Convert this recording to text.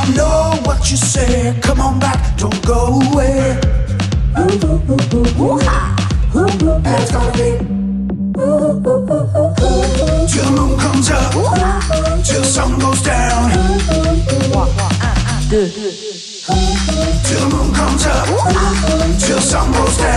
I know what you said. Come on back, don't go away. And it's gonna be till the moon comes up, till the sun goes down. Till the moon comes up, till the sun goes down.